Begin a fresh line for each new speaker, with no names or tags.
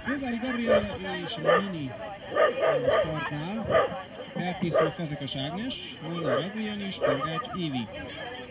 Kővári Gabriel és Mini a startnál. Elkészül Fazekas Ágnes, Molnár Adrián és Forgács Évi.